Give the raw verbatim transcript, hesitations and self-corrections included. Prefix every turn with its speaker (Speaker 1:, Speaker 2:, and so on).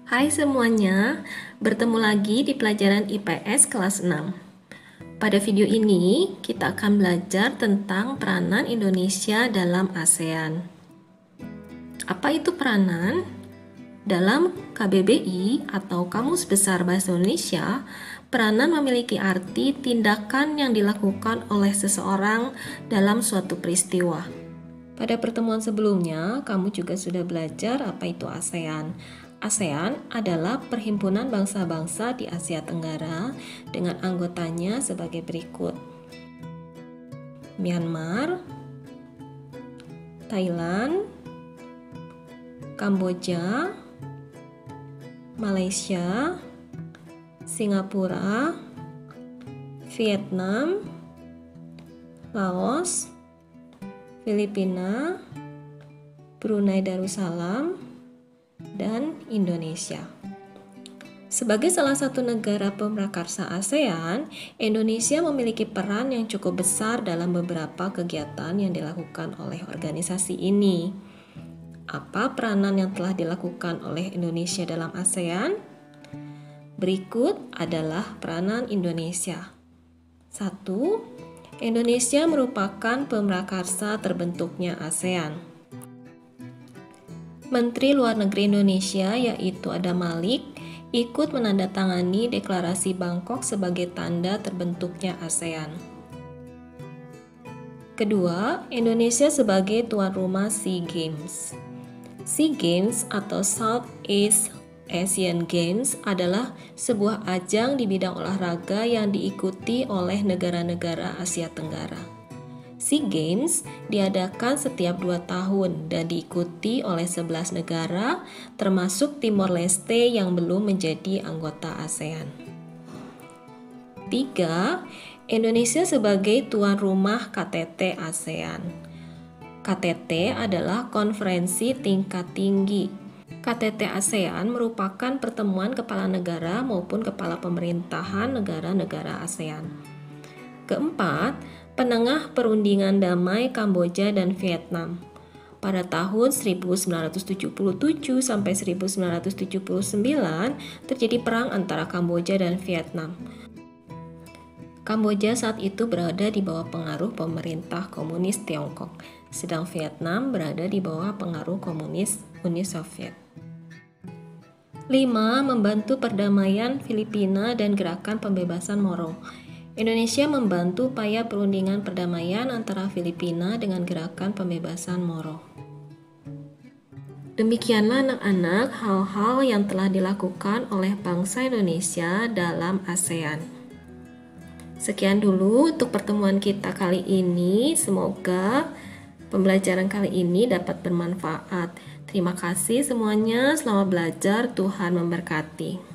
Speaker 1: Hai semuanya, bertemu lagi di pelajaran I P S kelas enam. Pada video ini, kita akan belajar tentang peranan Indonesia dalam ASEAN. Apa itu peranan? Dalam K B B I atau Kamus Besar Bahasa Indonesia, peranan memiliki arti tindakan yang dilakukan oleh seseorang dalam suatu peristiwa. Pada pertemuan sebelumnya, kamu juga sudah belajar apa itu ASEAN. ASEAN adalah perhimpunan bangsa-bangsa di Asia Tenggara dengan anggotanya sebagai berikut: Myanmar, Thailand, Kamboja, Malaysia, Singapura, Vietnam, Laos, Filipina, Brunei Darussalam, dan Indonesia. Sebagai salah satu negara pemrakarsa ASEAN, Indonesia memiliki peran yang cukup besar dalam beberapa kegiatan yang dilakukan oleh organisasi ini. Apa peranan yang telah dilakukan oleh Indonesia dalam ASEAN? Berikut adalah peranan Indonesia. satu. Indonesia merupakan pemrakarsa terbentuknya ASEAN. Menteri Luar Negeri Indonesia, yaitu Adam Malik, ikut menandatangani Deklarasi Bangkok sebagai tanda terbentuknya ASEAN. Kedua, Indonesia sebagai tuan rumah SEA Games. SEA Games atau Southeast Asian Games adalah sebuah ajang di bidang olahraga yang diikuti oleh negara-negara Asia Tenggara. SEA Games diadakan setiap dua tahun dan diikuti oleh sebelas negara, termasuk Timor Leste yang belum menjadi anggota ASEAN. Tiga. Indonesia sebagai tuan rumah K T T ASEAN. K T T adalah konferensi tingkat tinggi. K T T ASEAN merupakan pertemuan kepala negara maupun kepala pemerintahan negara-negara ASEAN. Keempat, penengah perundingan damai Kamboja dan Vietnam. Pada tahun seribu sembilan ratus tujuh puluh tujuh sampai seribu sembilan ratus tujuh puluh sembilan terjadi perang antara Kamboja dan Vietnam. Kamboja saat itu berada di bawah pengaruh pemerintah komunis Tiongkok, sedang Vietnam berada di bawah pengaruh komunis Uni Soviet. lima. Membantu perdamaian Filipina dan gerakan pembebasan Moro. Indonesia membantu upaya perundingan perdamaian antara Filipina dengan gerakan pembebasan Moro. Demikianlah anak-anak hal-hal yang telah dilakukan oleh bangsa Indonesia dalam ASEAN. Sekian dulu untuk pertemuan kita kali ini. Semoga pembelajaran kali ini dapat bermanfaat. Terima kasih semuanya, selamat belajar, Tuhan memberkati.